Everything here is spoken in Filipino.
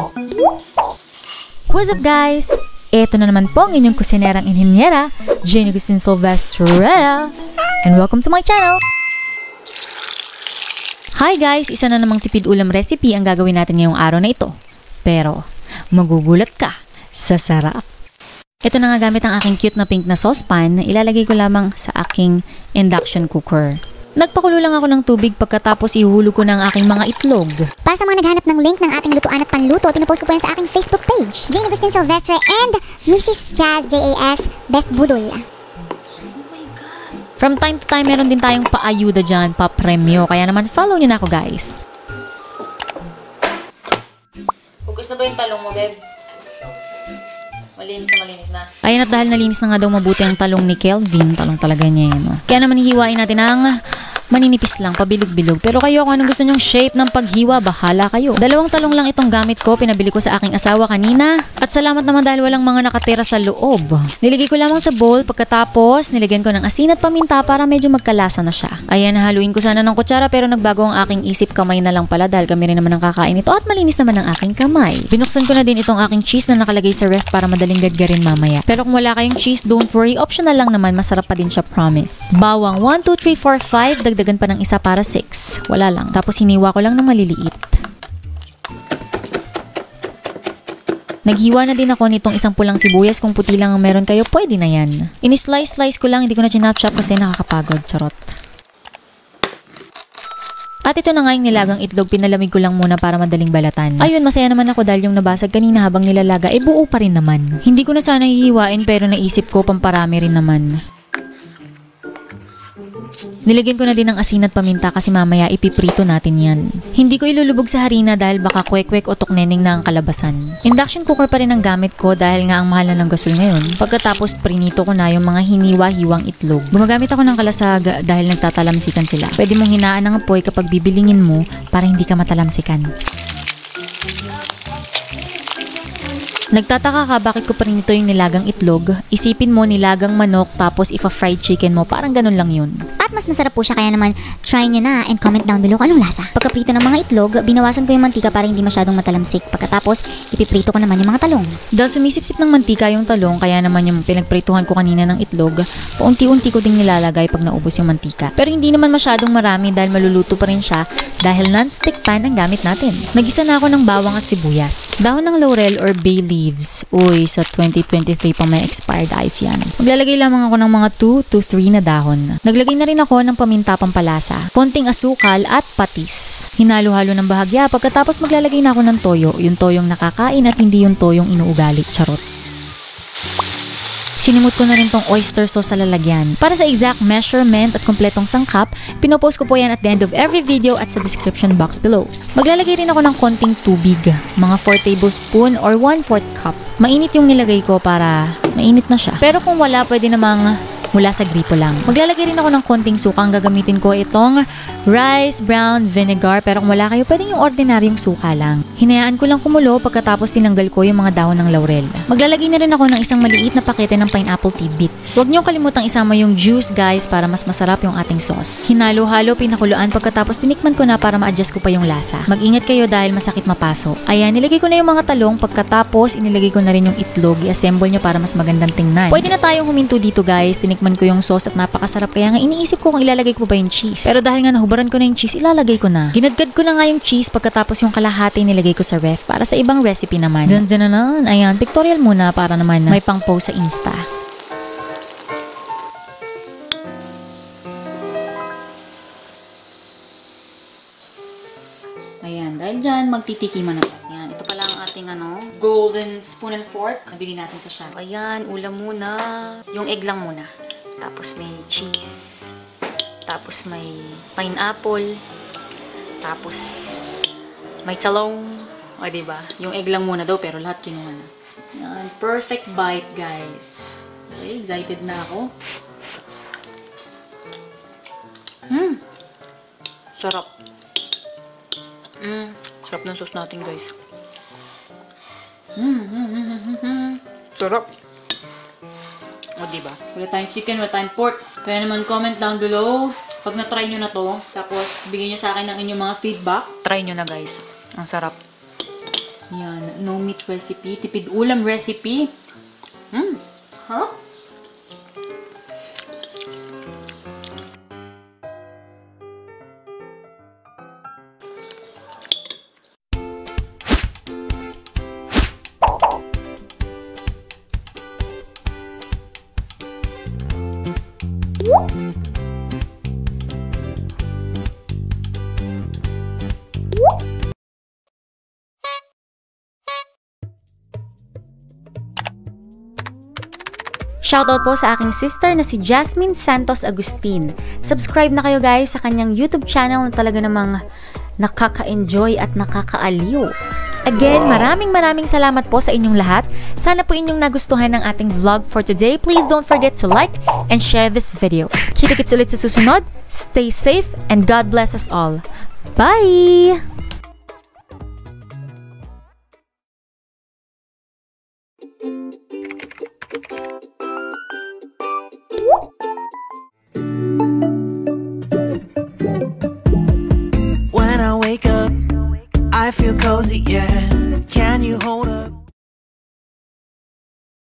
What's up guys? Ito na naman po ang inyong kusinerang inhinyera, Jane Agustin Silvestre, and welcome to my channel! Hi guys! Isa na namang tipid ulam recipe ang gagawin natin ngayong araw na ito. Pero, magugulat ka sa sarap. Ito na nga gamit ang aking cute na pink na saucepan na ilalagay ko lamang sa aking induction cooker. Nagpakulo lang ako ng tubig pagkatapos ihulog ko ng aking mga itlog. Para sa mga naghanap ng link ng ating lutuan at panluto, pinapost ko po yan sa aking Facebook page. Jane Agustin Silvestre and Mrs. Jazz JAS Best Budol. From time to time, meron din tayong paayuda dyan, pa-premyo. Kaya naman, follow nyo na ako guys. Hugas na ba yung talong mo, Beb? Malinis na. Ayan, at dahil nalinis na nga daw mabuti ang talong ni Kelvin, talong talaga niya yun. Kaya naman hihiwain natin ang maninipis lang, pabilog-bilog. Pero kayo, kung anong gusto nyong shape ng paghiwa, bahala kayo. 2 talong lang itong gamit ko, pinabili ko sa aking asawa kanina. At salamat naman dahil walang mga nakatira sa loob. Niligay ko lamang sa bowl, pagkatapos nilagyan ko ng asin at paminta para medyo magkalasa na siya. Ayan, haluin ko sana ng kutsara pero nagbago ang aking isip, kamay na lang pala dahil kami rin naman ang kakain ito at malinis naman ang aking kamay. Binuksan ko na din itong aking cheese na nakalagay sa ref para madaling gadgarin mamaya. Pero kung wala kayong cheese, don't worry, optional lang naman, masarap pa din siya, promise. Bawang 1, 2, 3, 4, 5, dagdagan pa ng isa para 6. Wala lang. Tapos hiniwa ko lang ng maliliit. Naghiwa na din ako nitong isang pulang sibuyas. Kung puti lang ang meron kayo, pwede na yan. Ini-slice ko lang, hindi ko na chinap-chop kasi nakakapagod. Charot. At ito na nga yung nilagang itlog, pinalamig ko lang muna para madaling balatan. Ayun, masaya naman ako dahil yung nabasag kanina habang nilalaga, buo pa rin naman. Hindi ko na sana hihiwain pero naisip ko pamparami rin naman. Nilagyan ko na din ng asin at paminta kasi mamaya ipiprito natin yan. Hindi ko ilulubog sa harina dahil baka kwek-kwek o tukneneng na ang kalabasan. Induction cooker pa rin ang gamit ko dahil nga ang mahal na ng gasol ngayon. Pagkatapos prinito ko na yung mga hiniwa-hiwang itlog. Gumagamit ako ng kalasag dahil nagtatalamsikan sila. Pwede mong hinaan ng apoy kapag bibilingin mo para hindi ka matalamsikan. Nagtataka ka bakit ko pa rin ito yung nilagang itlog? Isipin mo nilagang manok tapos fried chicken mo, parang ganun lang yun. At mas masarap po siya, kaya naman try nyo na and comment down below kung anong lasa. Pagkaprito ng mga itlog, binawasan ko yung mantika para hindi masyadong matalamsik. Pagkatapos, ipiprito ko naman yung mga talong. Dahil sumisip-sip ng mantika yung talong, kaya naman yung pinagprituhan ko kanina ng itlog, paunti-unti ko ding nilalagay pag naubos yung mantika. Pero hindi naman masyadong marami dahil maluluto pa rin siya dahil non-stick pan ang gamit natin. Nagisa na ako ng bawang at sibuyas. Dahon ng laurel or bay leaves. Uy, sa 2023 pa may expired ayos yan. Maglalagay lamang ako ng mga 2 to 3 na dahon. Naglagay na rin ako ng paminta pampalasa, konting asukal at patis. Hinalo-halo ng bahagya, pagkatapos maglalagay na ako ng toyo, yung toyong nakakain at hindi yung toyong inuugali. Charot. Sinimot ko na rin tong oyster sauce sa lalagyan. Para sa exact measurement at kompletong sangkap, pinopost ko po yan at the end of every video at sa description box below. Maglalagay rin ako ng konting tubig, mga 4 tablespoon or 1/4 cup. Mainit yung nilagay ko para mainit na siya. Pero kung wala, pwede namang mula sa gripo lang. Maglalagay rin ako ng konting suka. Ang gagamitin ko itong rice brown vinegar. Pero kung wala kayo, pwede yung ordinaryong suka lang. Hinayaan ko lang kumulo pagkatapos tinanggal ko yung mga dahon ng laurel. Maglalagay na rin ako ng isang maliit na pakete ng pineapple tidbits. Huwag niyong kalimutang isama yung juice guys para mas masarap yung ating sauce. Hinalo-halo, pinakuluan pagkatapos tinikman ko na para ma-adjust ko pa yung lasa. Mag-ingat kayo dahil masakit mapaso. Ayan, nilagay ko na yung mga talong pagkatapos inilagay ko na rin yung itlog. I-assemble nyo para mas magandang tingnan. Pwede na tayong huminto dito guys. Tinikman ko yung sauce at napakasarap kaya nga iniisip ko kung ilalagay ko ba yung cheese. Pero dahil nga nahubaran ko na yung cheese, ilalagay ko na. Ginadgad ko na nga yung cheese pagkatapos yung kalahati nilagay ko sa ref para sa ibang recipe naman. Dyan na naman. Ayan, pictorial muna para naman may pang post sa Insta. Ayan, dahil dyan, magtitikiman na. Ayan, ito pala ang ating golden spoon and fork. Nabili natin sa shop. Ayan, ulam muna. Yung egg lang muna. Tapos may cheese. Tapos may pineapple. Tapos may talong. O, diba? Yung egg lang muna daw, pero lahat kinuha na. Ayan, perfect bite, guys. Okay, excited na ako. Sarap. Sarap ng sauce natin, guys. Sarap. O, diba? Wala tayong chicken, wala tayong pork. Kaya naman, comment down below pag na-try nyo na to. Tapos, bigyan nyo sa akin ng inyong mga feedback. Try nyo na, guys. Ang sarap. Yan, no meat recipe, tipid ulam recipe. Huh? Shoutout po sa aking sister na si Jasmine Santos Agustin. Subscribe na kayo guys sa kanyang YouTube channel na talaga namang nakaka-enjoy at nakakaaliw. Again, maraming salamat po sa inyong lahat. Sana po inyong nagustuhan ng ating vlog for today. Please don't forget to like and share this video. Kita-kits ulit sa susunod. Stay safe and God bless us all. Bye! When I wake up, I feel cozy, yeah. Can you hold up?